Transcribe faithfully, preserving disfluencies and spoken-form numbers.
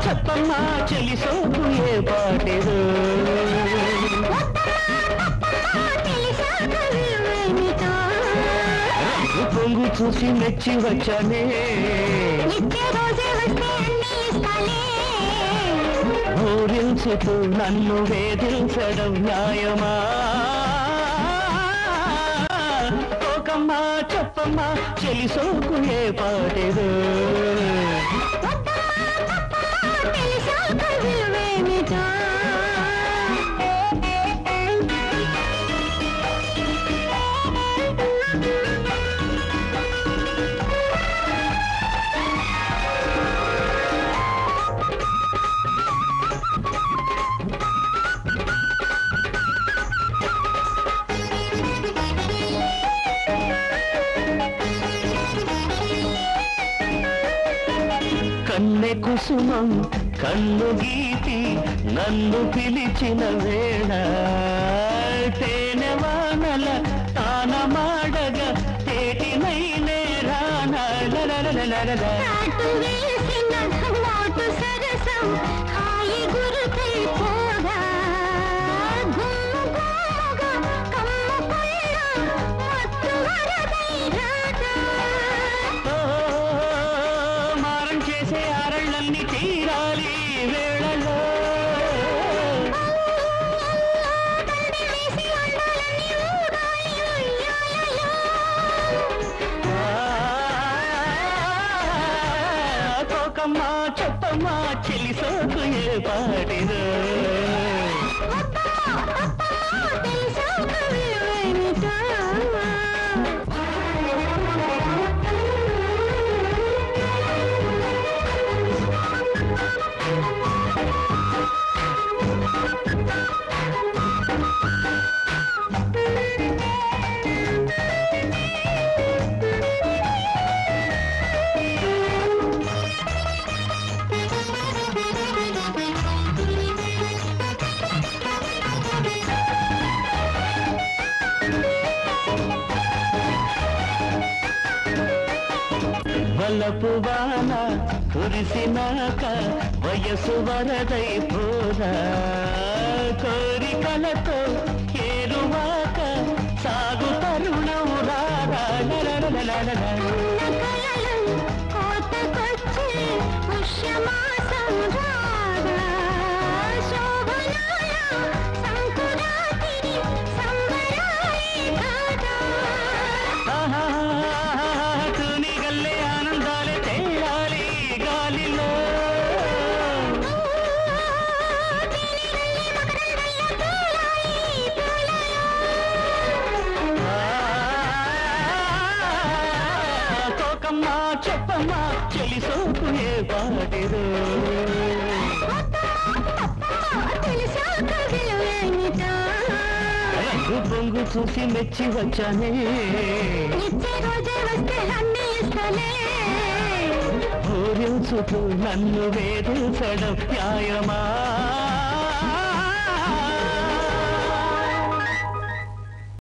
చెప్పమ్మా చెలి సోకు ఏ పాటేదో రంగు పొంగు చూసి మెచ్చి వచ్చానే ఊరించుతూ నన్ను వేధించడం న్యాయమా కోకమ్మా చెప్పమ్మా చెలి సోకు ఏ పాటేదో కన్నె కుసుమం కన్ను గీతి నన్ను పిలిచిన వేళ తేనె వానల తాన మాడగ తేటినైనే రానా తీరాలి వేళలో కోకమ్మా చెప్పమ్మా చెలి సోకు ఏ పాటిదో వలపు వాన కురిసినాక వయసు వరదై పోరా కోరికలతో ఏరువాక సాగు తరుణం రారా చెప్పమ్మా చెలి సోకు ఏ పాటిదో రంగు పొంగు చూసి మెచ్చి వచ్చానే ఊరించుతూ నన్ను వేధించడం న్యాయమా